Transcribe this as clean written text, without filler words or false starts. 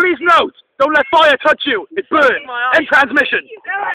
Please note, don't let fire touch you. It burns. End transmission.